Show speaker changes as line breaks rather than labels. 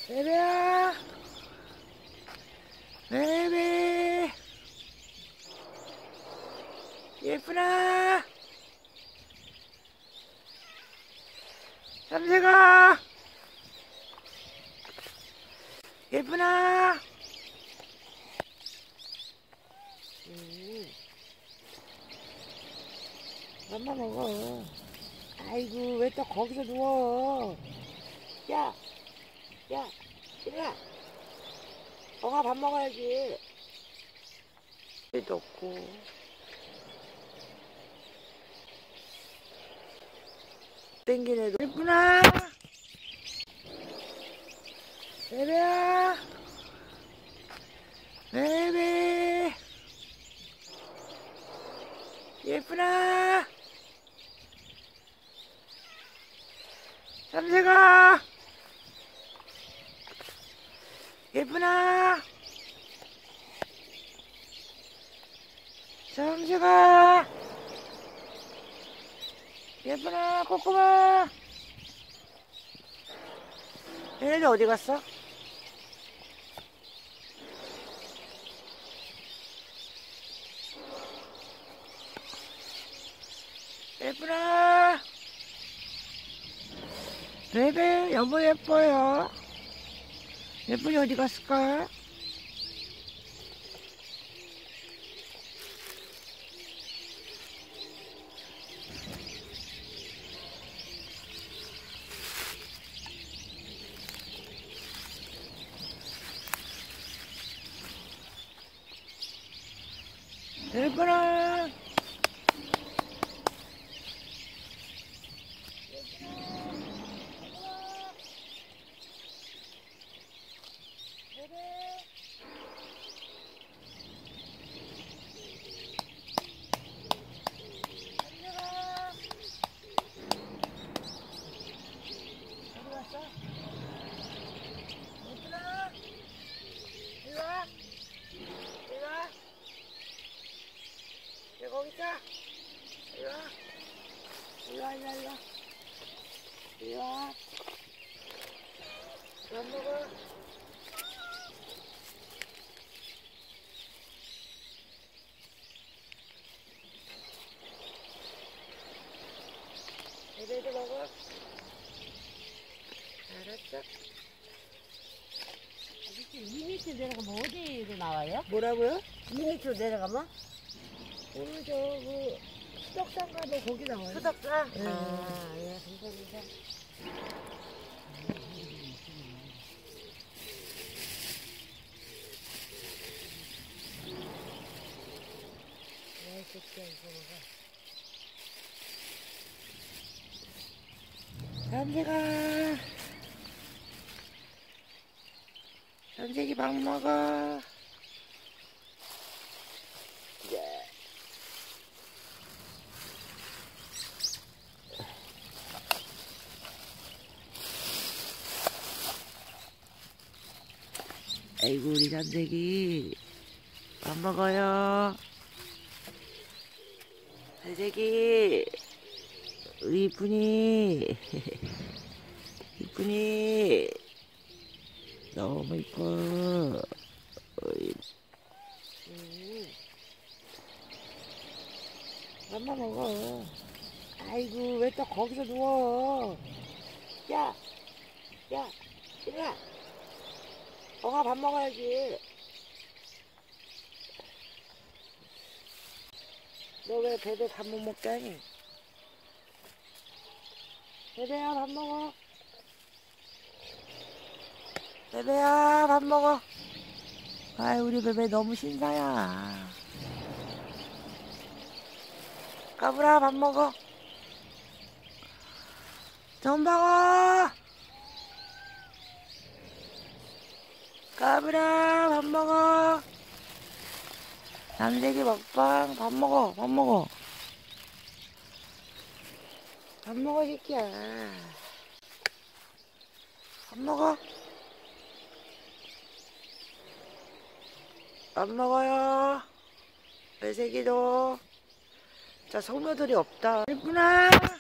베베야, 베베, 예쁘나? 삼색아, 예쁘나? 맘마 먹어. 아이고, 왜 또 거기서 누워? 야, 야, 이리와. 엉아 밥 먹어야지. 도 없고. 땡기네도. 예쁘나? 베베야, 베베, 예쁘나? 삼색아, 예쁘나? 삼색아, 예쁘나? 꼬꼬마, 얘네들 어디 갔어? 예쁘나? 베베, 여보 예뻐요. 예쁜이 어디 갔을까? 예쁘나? 거기 있어. 이리와. 이리와, 이리와, 이리와. 이리와. 밥 먹어. 애들도 먹어. 알았어.
2m 내려가면 어디로 나와요?
뭐라고요?
2m 내려가면?
오늘 그 수덕산 가도 거기 나와요.
수덕산?
네.
아, 예, 감사합니다.
야, 이 새끼야, 이거 먹어. 삼색아. 삼색이 밥 먹어. 아이고, 우리 삼색이 밥 먹어요. 삼색이, 우리 이쁜이, 이쁜이, 너무 이뻐. 맘마 먹어. 아이고, 왜 또 거기서 누워? 야, 야, 이리와. 엉아 밥 먹어야지. 너 왜 베베 밥 못 먹게 하니? 베베야, 밥 먹어. 베베야, 밥 먹어. 아이, 우리 베베 너무 신사야. 까불아, 밥 먹어. 전방아, 까불아, 밥 먹어. 남색이 먹방. 밥 먹어, 밥 먹어. 밥 먹어, 새끼야. 밥 먹어. 밥 먹어요. 배새기도. 자, 성묘들이 없다. 예쁘나?